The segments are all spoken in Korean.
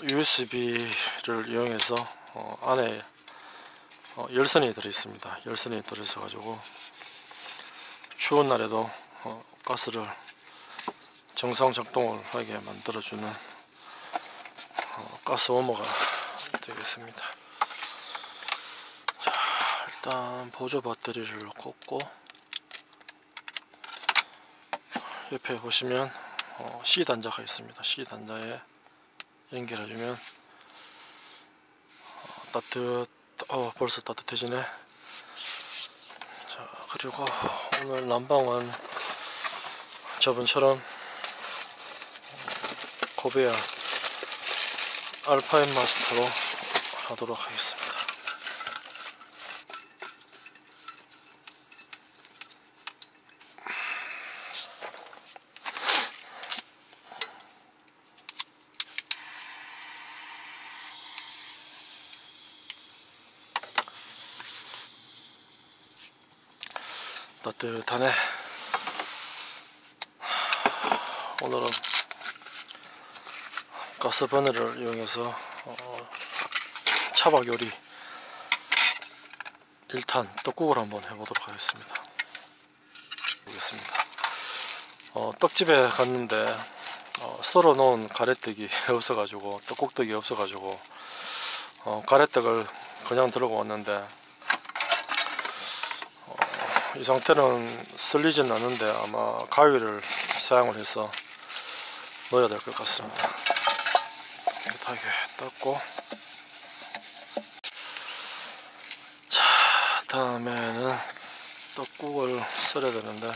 USB를 이용해서 안에 열선이 들어 있습니다. 열선이 들어 있어 가지고 추운 날에도 가스를 정상 작동을 하게 만들어주는 가스 워머가 되겠습니다. 자, 일단 보조 배터리를 꽂고, 옆에 보시면 C 단자가 있습니다. C 단자에 연결해주면 벌써 따뜻해지네. 자, 그리고 오늘 난방은 저번처럼 코베아 알파인 마스터로 하도록 하겠습니다. 따뜻하네. 오늘은 가스버너를 이용해서 차박 요리 1탄 떡국을 한번 해보도록 하겠습니다. 떡집에 갔는데 썰어 놓은 가래떡이 없어가지고, 떡국떡이 없어가지고 가래떡을 그냥 들고 왔는데, 이 상태는 썰리진 않는데 아마 가위를 사용을 해서 넣어야 될 것 같습니다. 깨끗하게 닦고, 자, 다음에는 떡국을 썰어야 되는데,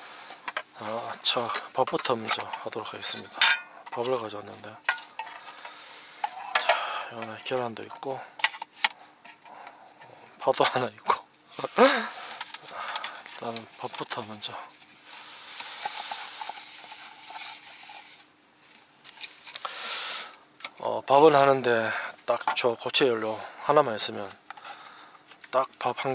자, 밥부터 먼저 하도록 하겠습니다. 밥을 가져왔는데, 자, 여기 계란도 있고 파도 하나 있고 일단 밥부터 먼저. 밥을 하는데 딱 저 고체 연료 하나만 있으면 딱 밥 한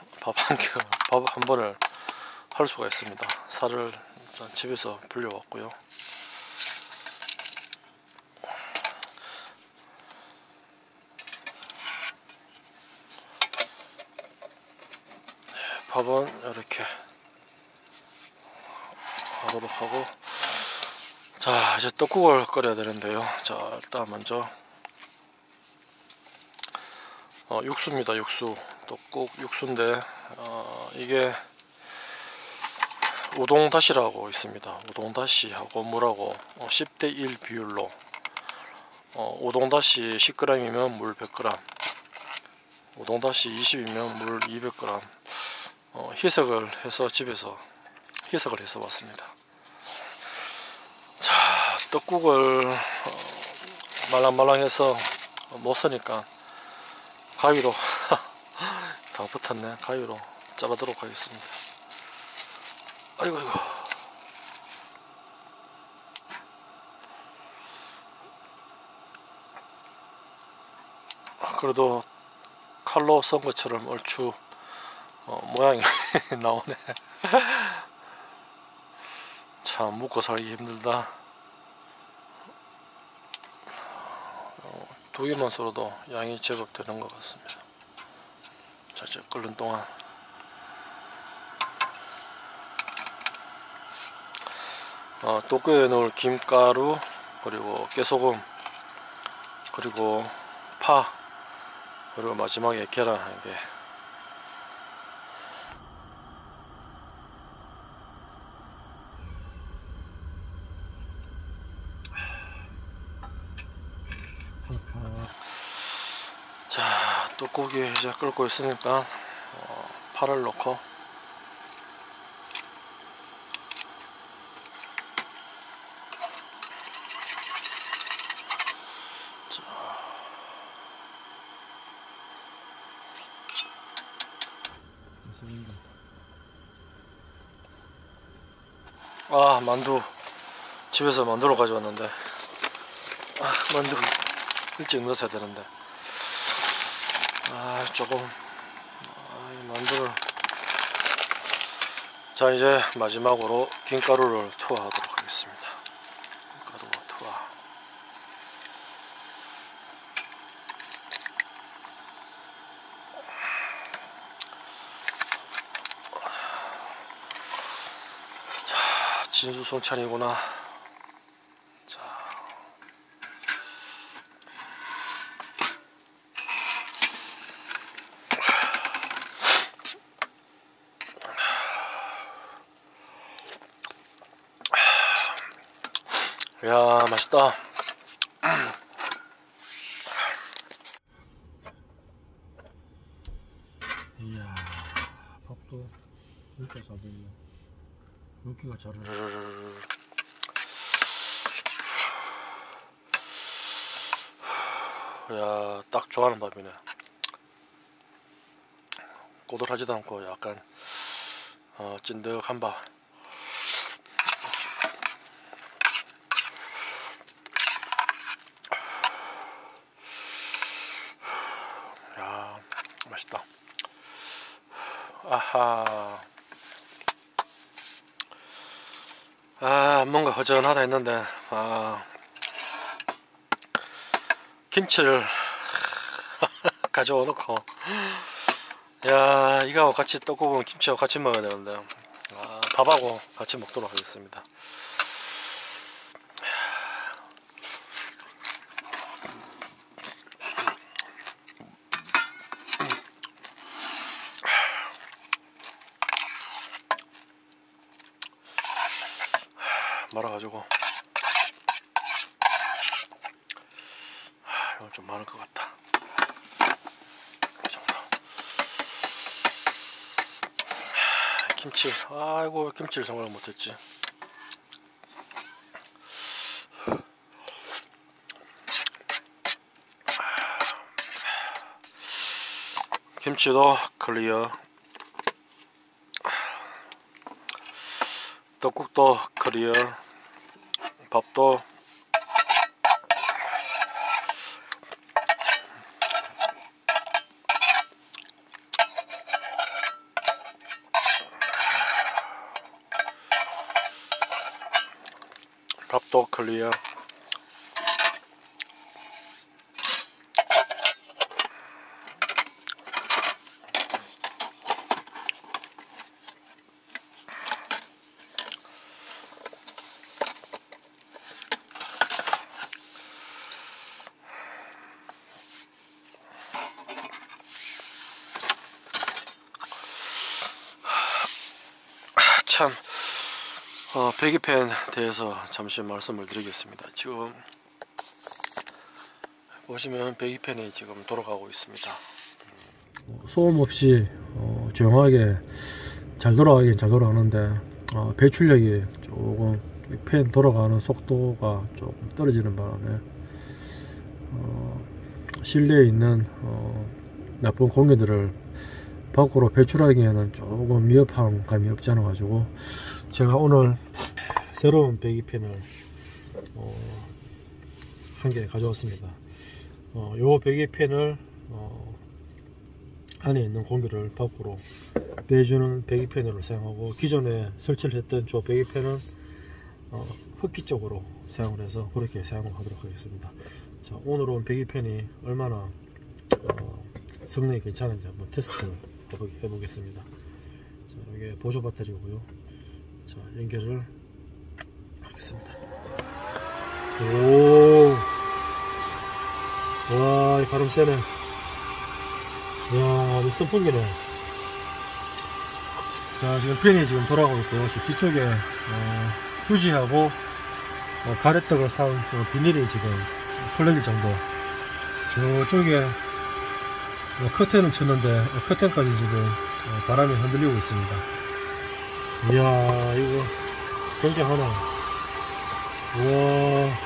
번을 할 수가 있습니다. 살을 일단 집에서 불려왔고요. 밥은 이렇게 하도록 하고, 자, 이제 떡국을 끓여야 되는데요. 자, 일단 먼저 육수입니다. 육수. 떡국 육수인데 이게 우동다시라고 있습니다. 우동다시하고 물하고 10대 1 비율로, 우동다시 10g이면 물 100g, 우동다시 20이면 물 200g 희석을 해서 집에서 희석을 해서 왔습니다. 자, 떡국을 말랑말랑해서 못 쓰니까 가위로 다 붙었네. 가위로 자르도록 하겠습니다. 아이고. 그래도 칼로 썬 것처럼 얼추 모양이 나오네. 참 묵고 살기 힘들다. 두 개만 썰어도 양이 제법 되는 것 같습니다. 자, 이제 끓는 동안 떡국에 넣을 김가루, 그리고 깨소금, 그리고 파, 그리고 마지막에 계란 한 개. 자, 떡국이 이제 끓고 있으니까 파를 넣고, 만두 집에서 만두로 가져왔는데, 만두 일찍 넣었어야 되는데, 조금 만두를. 자, 이제 마지막으로 김가루를 투하하도록 하겠습니다. 김가루 투하. 진수성찬이구나. 자, 야, 맛있다. 이야, 밥도 진짜 잘 됐네. 여기가 잘. 야, 딱 좋아하는 밥이네. 꼬들하지도 않고 약간 찐득한 밥. 야, 맛있다. 아하. 아, 뭔가 허전하다 했는데 김치를 가져와 놓고, 야, 이거하고 같이 떡국은 김치하고 같이 먹어야 되는데 밥하고 같이 먹도록 하겠습니다. 말아가지고 이건 좀 많을 것 같다. 이 정도. 김치, 아이고, 김치를 생각을 못했지. 김치도 클리어, 떡국도 클리어, 밥도 클리어. 참, 배기팬 대해서 잠시 말씀을 드리겠습니다. 지금 보시면 배기팬이 지금 돌아가고 있습니다. 소음 없이 조용하게 잘 돌아가긴 잘 돌아가는데 배출력이 조금 팬 돌아가는 속도가 조금 떨어지는 바람에 실내에 있는 나쁜 공기들을 밖으로 배출하기에는 조금 위협한 감이 없지 않아 가지고 제가 오늘 새로운 배기팬을 한 개 가져왔습니다. 요 배기팬을 안에 있는 공기를 밖으로 빼주는 배기팬으로 사용하고, 기존에 설치를 했던 저 배기팬은 흡기 쪽으로 사용을 해서 그렇게 사용을 하도록 하겠습니다. 자, 오늘 온 배기팬이 얼마나 성능이 괜찮은지 한번 테스트 해보겠습니다. 자, 이게 보조 배터리고요. 자, 연결을 하겠습니다. 오, 와, 이 바람 세네. 이야, 선풍기네. 자, 지금 팬이 지금 돌아가고 있고요. 뒤쪽에 휴지하고 가래떡을 쌓은 비닐이 지금 풀려질 정도. 저쪽에 커튼을 쳤는데 커튼까지 지금 바람이 흔들리고 있습니다. 이야, 이거 굉장하나. 우와,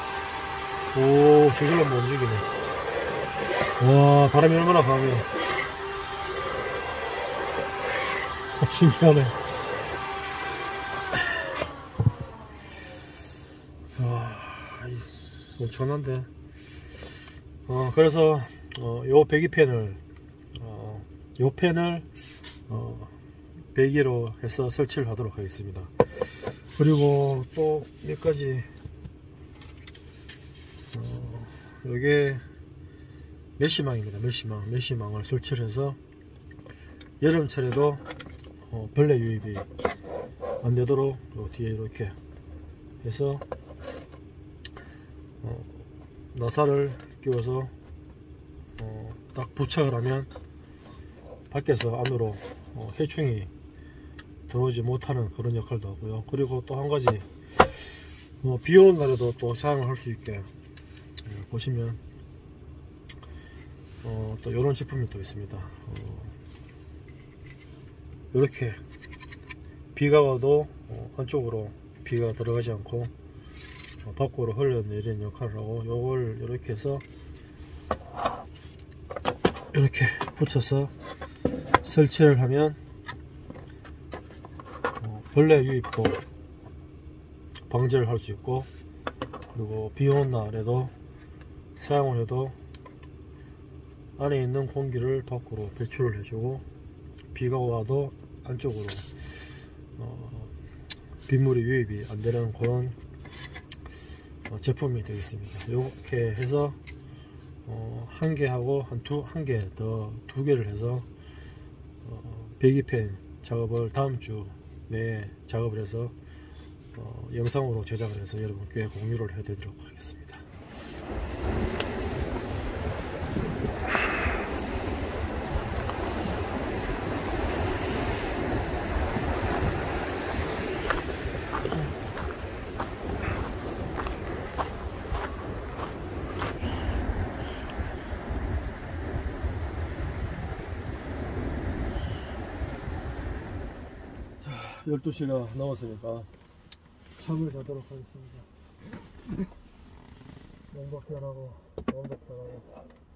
오, 저절로 뭐 움직이네. 와, 바람이 얼마나 강해. 신기하네. 와, 엄청난데. 그래서 요 배기팬을 요 팬을 배기로 해서 설치를 하도록 하겠습니다. 그리고 또 몇 가지, 요게 메쉬망입니다. 메쉬망을 설치를 해서 여름철에도 벌레 유입이 안 되도록 요 뒤에 이렇게 해서 나사를 끼워서 딱 부착을 하면 밖에서 안으로 해충이 들어오지 못하는 그런 역할도 하고요. 그리고 또 한 가지 비 오는 날에도 또 사용을 할 수 있게 보시면 또 이런 제품이 또 있습니다. 이렇게 비가 와도 안쪽으로 비가 들어가지 않고 밖으로 흘러내리는 역할을 하고, 요걸 이렇게 해서 이렇게 붙여서 설치를 하면 벌레 유입도 방지를 할 수 있고, 그리고 비 오는 날에도 사용을 해도 안에 있는 공기를 밖으로 배출을 해주고, 비가 와도 안쪽으로 빗물이 유입이 안 되는 그런 제품이 되겠습니다. 이렇게 해서 한 개하고 한 개 더 두 개를 해서 배기팬 작업을 다음 주 내에 작업을 해서 영상으로 제작을 해서 여러분께 공유를 해드리도록 하겠습니다. 12시가 넘었으니까 잠을 자도록 하겠습니다. 몸도 편하고 마음도 편하고